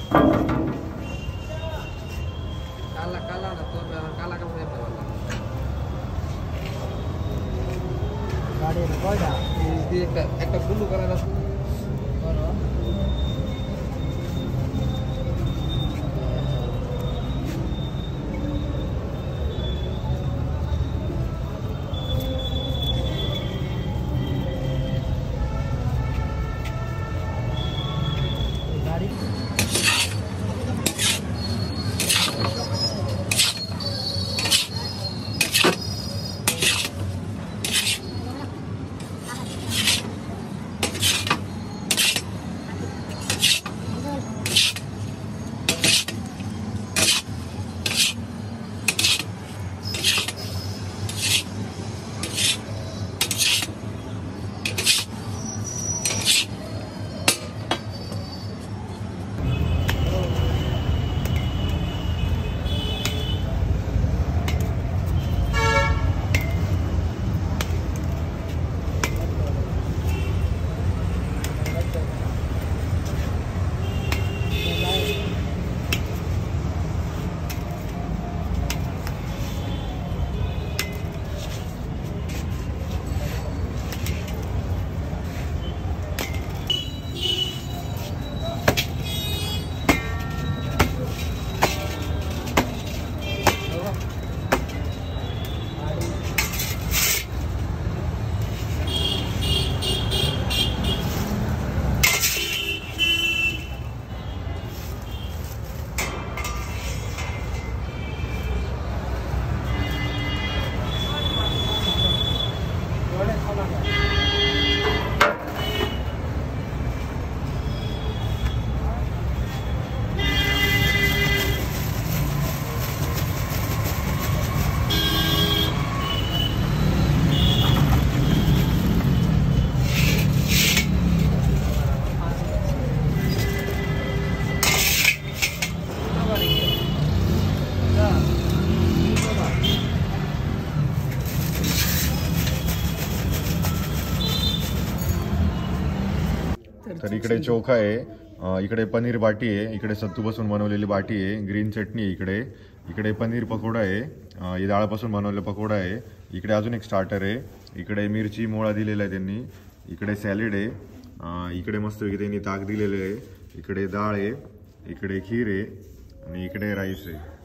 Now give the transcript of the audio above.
काला काला ना तो काला का मुझे पता गाड़ी में कोई ना ये एक ब्लू कलर का कौन तर इकडे चोखा आहे, इकडे पनीर बाटी आहे, इकडे सत्तूपासून बनवलेली बाटी आहे, ग्रीन चटणी आहे, इकडे पनीर पकोडा आहे, हे डाळपासून बनवलेला पकोडा आहे, इकडे अजून एक स्टार्टर आहे, इकडे मिरची मोळा दिलेला आहे त्यांनी, इकडे सॅलेड आहे, इकडे मस्त त्यांनी ताक दिलेले आहे, इकडे डाळ आहे, इकडे खीर आहे आणि इकडे राईस आहे.